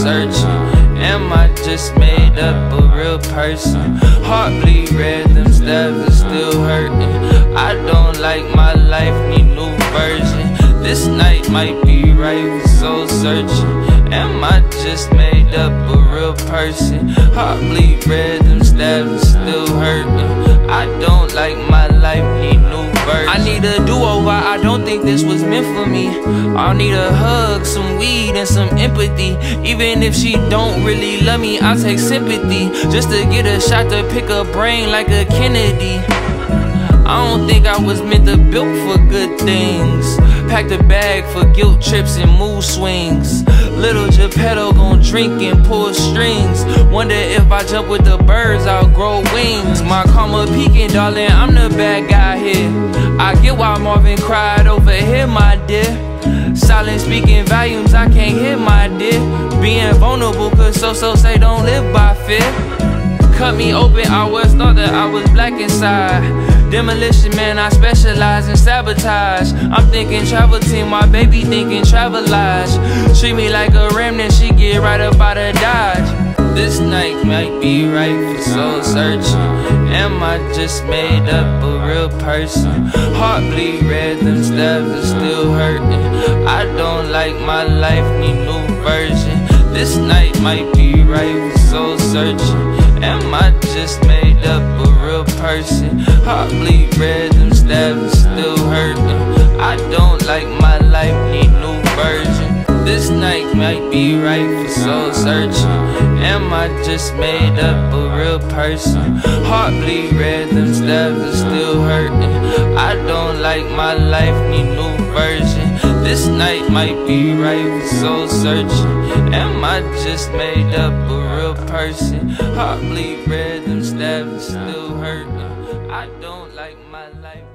searching. Am I just made up a real person? Heart bleed red, them stabs are still hurting. I don't like my life, need new version. This night might be right, we soul searching. Am I just made up a real person? Heart bleed red, them stabs are still hurting. I don't like my life, need new version. I need a do-over, I don't think this was meant for me. I'll need a hug, some weed, and some empathy. Even if she don't really love me, I'll take sympathy, just to get a shot to pick a brain like a Kennedy. I don't think I was meant to build for good things. Packed a bag for guilt trips and mood swings. Little japeto gon' drink and pull strings. Wonder if I jump with the birds, I'll grow wings. My karma peaking, darling, I'm the bad guy here. I get why Marvin cried over here, my dear. Silence speaking volumes, I can't hear, my dear. Being vulnerable, cause so say don't live by fear. Cut me open, I was thought that I was black inside. Demolition man, I specialize in sabotage. I'm thinking travel team, my baby thinking travelage. Treat me like a remnant, she get right up out of Dodge. This night might be right for soul searching. Am I just made up a real person? Heart bleed red, them stabs are still hurting. I don't like my life, need new version. This night might be right for soul searching. Am I just made up a real person? Heart bleed red, them stabs are still hurting. I don't like my life, need new version. This night might be right for soul searching. Am I just made up a real person? Heart bleed red, them stabs are still hurting. I don't like my life, need new version. This night might be right for soul searching. Am I just made up a real person? Heart bleed red, them stabs are still hurting. I don't like my life.